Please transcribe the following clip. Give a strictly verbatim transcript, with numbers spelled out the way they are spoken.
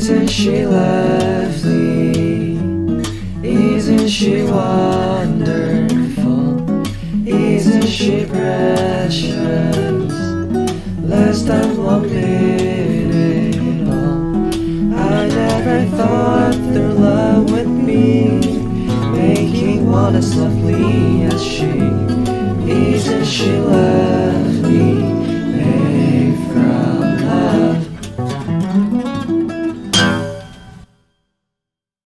Isn't she lovely? Isn't she wonderful? Isn't she precious? Less than one minute.